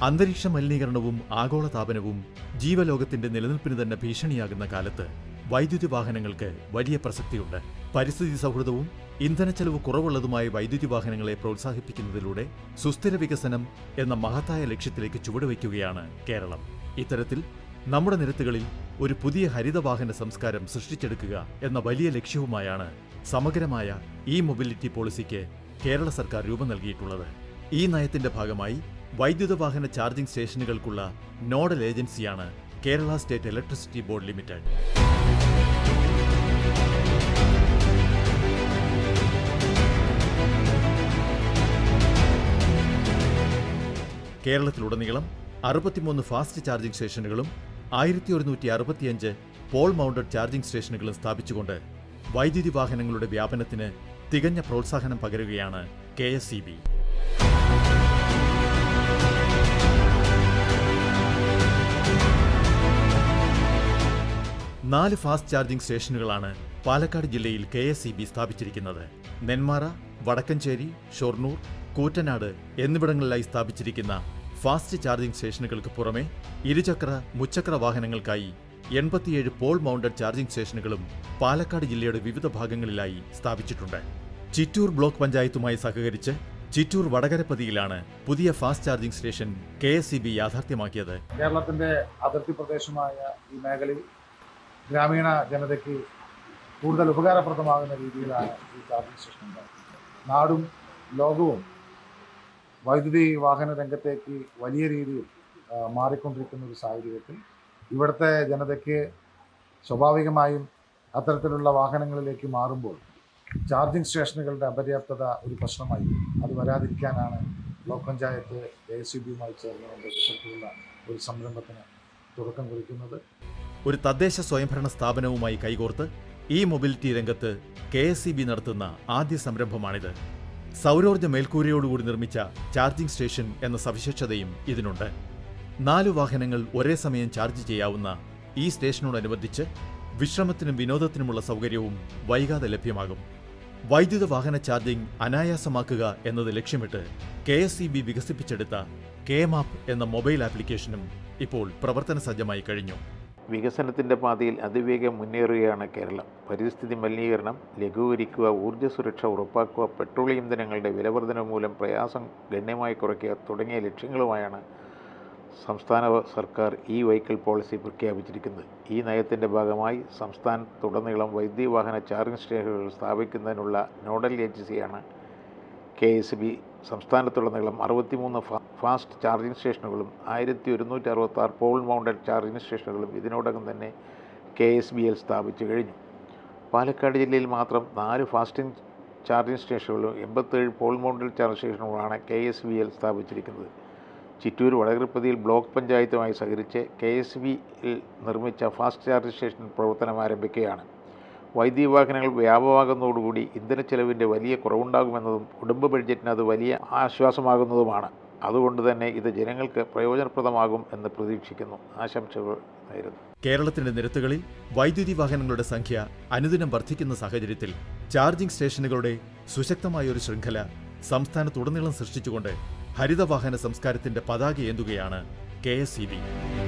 അന്തരീക്ഷ മലിനീകരണവും ആഗോളതാപനവും ജീവലോകത്തിന്റെ നിലനിൽപ്പിന് തന്നെ ഭീഷണിയാകുന്ന കാലത്ത് വൈദ്യുതി വാഹനങ്ങൾക്ക് വലിയ പ്രസക്തിയുണ്ട്. പരിസ്ഥിതി സൗഹൃദവും ഇന്ധനച്ചെലവ് കുറവുള്ളതുമായ വൈദ്യുതി വാഹനങ്ങളെ പ്രോത്സാഹിപ്പിക്കുന്നതിലൂടെ സുസ്ഥിര വികസനം എന്ന മഹത്തായ ലക്ഷ്യത്തിലേക്ക് ചുവടുവയ്ക്കുകയാണ് കേരളം. ഇത്തരത്തിൽ നമ്മുടെ നിരത്തുകളിൽ ഒരു പുതിയ ഹരിതവാഹന സംസ്കാരം സൃഷ്ടിച്ചെടുക്കുക എന്ന വലിയ ലക്ഷ്യവുമായാണ് സമഗ്രമായ ഇ മൊബിലിറ്റി പോളിസിക്ക് കേരള സർക്കാർ രൂപം നൽകിയിട്ടുള്ളത്. ഈ നയത്തിന്റെ ഭാഗമായി വൈദ്യുത വാഹന ചാർജിംഗ് സ്റ്റേഷനുകൾക്കുള്ള നോഡൽ ഏജൻസിയാണ് Kerala State Electricity Board Limited. കേരളത്തിലുടനീളം 63 ഫാസ്റ്റ് ചാർജിംഗ് സ്റ്റേഷനുകളും 1165 പോൾ മൗണ്ടഡ് ചാർജിംഗ് സ്റ്റേഷനുകളും സ്ഥാപിച്ചുകൊണ്ട് വൈദ്യുതി വാഹനങ്ങളുടെ വ്യാപനത്തിന് തികഞ്ഞ പ്രോത്സാഹനം പകരുകയാണ് KSEB. 4 ഫാസ്റ്റ് ചാർജിംഗ് സ്റ്റേഷനുകളാണ് പാലക്കാട് ജില്ലയിൽ KSEB സ്ഥാപിച്ചിരിക്കുന്നത്. നെന്മാറ, വടക്കഞ്ചേരി, ഷൊർണൂർ, കൂറ്റനാട് എന്നിവിടങ്ങളിലായി സ്ഥാപിച്ചിരിക്കുന്ന ഫാസ്റ്റ് ചാർജിംഗ് സ്റ്റേഷനുകൾക്ക് പുറമെ ഇരുചക്ര, മുച്ചക്ര വാഹനങ്ങൾക്കായി 87 പോൾ മൗണ്ടഡ് ചാർജിംഗ് സ്റ്റേഷനുകളും പാലക്കാട് ജില്ലയുടെ വിവിധ ഭാഗങ്ങളിലായി സ്ഥാപിച്ചിട്ടുണ്ട്. ചിറ്റൂർ ബ്ലോക്ക് പഞ്ചായത്തുമായി സഹകരിച്ച് ചിറ്റൂർ വടകരപതിയിലാണ് പുതിയ ഫാസ്റ്റ് ചാർജിംഗ് സ്റ്റേഷൻ KSEB യാഥാർത്ഥ്യമാക്കിയത്. കേരളത്തിന്റെ അതിർത്തി പ്രദേശമായ ഈ മേഖലയിൽ ഗ്രാമീണ ജനതയ്ക്ക് കൂടുതൽ ഉപകാരപ്രദമാകുന്ന രീതിയിലാണ് ഈ ചാർജിംഗ് സ്റ്റേഷൻ ഉണ്ടാക്കുന്നത്. നാടും ലോകവും വൈദ്യുതി വാഹന രംഗത്തേക്ക് വലിയ രീതിയിൽ മാറിക്കൊണ്ടിരിക്കുന്ന ഒരു സാഹചര്യത്തിൽ ഇവിടുത്തെ ജനതയ്ക്ക് സ്വാഭാവികമായും അത്തരത്തിലുള്ള വാഹനങ്ങളിലേക്ക് മാറുമ്പോൾ ചാർജിംഗ് സ്റ്റേഷനുകളുടെ അപര്യാപ്തത ഒരു പ്രശ്നമായി. അത് വരാതിരിക്കാനാണ് ബ്ലോക്ക് പഞ്ചായത്ത് KSEBയുമായി ചേർന്നുകൊണ്ട് ഇത്തരത്തിലുള്ള ഒരു സംരംഭത്തിന് തുടക്കം കുറിക്കുന്നത്. ഒരു തദ്ദേശ സ്വയംഭരണ സ്ഥാപനവുമായി കൈകോർത്ത് ഈ മൊബിലിറ്റി രംഗത്ത് KSEB നടത്തുന്ന ആദ്യ സംരംഭമാണിത്. സൗരോർജ്ജ മേൽക്കൂരയോടുകൂടി നിർമ്മിച്ച ചാർജിംഗ് സ്റ്റേഷൻ എന്ന സവിശേഷതയും ഇതിനുണ്ട്. 4 വാഹനങ്ങൾ ഒരേ സമയം ചാർജ് ചെയ്യാവുന്ന ഈ സ്റ്റേഷനോടനുബന്ധിച്ച് വിശ്രമത്തിനും വിനോദത്തിനുമുള്ള സൗകര്യവും വൈകാതെ ലഭ്യമാകും. വൈദ്യുത വാഹന ചാർജിംഗ് അനായാസമാക്കുക എന്നത് ലക്ഷ്യമിട്ട് KSEB വികസിപ്പിച്ചെടുത്ത KMAP എന്ന മൊബൈൽ ആപ്ലിക്കേഷനും ഇപ്പോൾ പ്രവർത്തന സജ്ജമായി കഴിഞ്ഞു. വികസനത്തിൻ്റെ പാതയിൽ അതിവേഗം മുന്നേറുകയാണ് കേരളം. പരിസ്ഥിതി മലിനീകരണം ലഘൂകരിക്കുക, ഊർജ്ജ സുരക്ഷ ഉറപ്പാക്കുക, പെട്രോളിയം ഇന്ധനങ്ങളുടെ വിലവർധന മൂലം പ്രയാസം ഗണ്യമായി കുറയ്ക്കുക തുടങ്ങിയ ലക്ഷ്യങ്ങളുമായാണ് സംസ്ഥാന സർക്കാർ ഈ വെഹിക്കിൾ പോളിസി പ്രഖ്യാപിച്ചിരിക്കുന്നത്. ഈ നയത്തിൻ്റെ ഭാഗമായി സംസ്ഥാനത്തുടനീളം വൈദ്യുതി വാഹന ചാർജിംഗ് സ്റ്റേഷനുകൾ സ്ഥാപിക്കുന്നതിനുള്ള നോഡൽ ഏജൻസിയാണ് KSEB. സംസ്ഥാനത്തുടനീളം 63 ഫാസ്റ്റ് ചാർജിംഗ് സ്റ്റേഷനുകളും 1166 പോൾ മൗണ്ടഡ് ചാർജിംഗ് സ്റ്റേഷനുകളും ഇതിനോടകം തന്നെ KSEBയിൽ സ്ഥാപിച്ചു കഴിഞ്ഞു. പാലക്കാട് ജില്ലയിൽ മാത്രം 4 ഫാസ്റ്റ് ചാർജിംഗ് സ്റ്റേഷനുകളും 87 പോൾ മൗണ്ടഡ് ചാർജിംഗ് സ്റ്റേഷനുകളാണ് KSEBയിൽ സ്ഥാപിച്ചിരിക്കുന്നത്. ചിറ്റൂർ വടകരപതിയിൽ ബ്ലോക്ക് പഞ്ചായത്തുമായി സഹകരിച്ച് KSEBയിൽ നിർമ്മിച്ച ഫാസ്റ്റ് ചാർജിംഗ് സ്റ്റേഷൻ പ്രവർത്തനം ആരംഭിക്കുകയാണ്. വൈദ്യുതി വാഹനങ്ങൾ വ്യാപകമാകുന്നതോടുകൂടി ഇന്ധനച്ചെലവിൻ്റെ വലിയ കുറവുണ്ടാകുമെന്നതും കുടുംബ ബഡ്ജറ്റിന് അത് വലിയ ആശ്വാസമാകുന്നതുമാണ്. അതുകൊണ്ട് തന്നെ ഇത് ജനങ്ങൾക്ക് പ്രയോജനപ്രദമാകും എന്ന് പ്രതീക്ഷിക്കുന്നു. ആശംസകൾ നേരുന്നു. കേരളത്തിന്റെ നിരത്തുകളിൽ വൈദ്യുതി വാഹനങ്ങളുടെ സംഖ്യ അനുദിനം വർദ്ധിക്കുന്ന സാഹചര്യത്തിൽ ചാർജിംഗ് സ്റ്റേഷനുകളുടെ സുശക്തമായൊരു ശൃംഖല സംസ്ഥാനത്തുടനീളം സൃഷ്ടിച്ചുകൊണ്ട് ഹരിതവാഹന സംസ്കാരത്തിന്റെ പതാക ഏന്തുകയാണ് KSEB.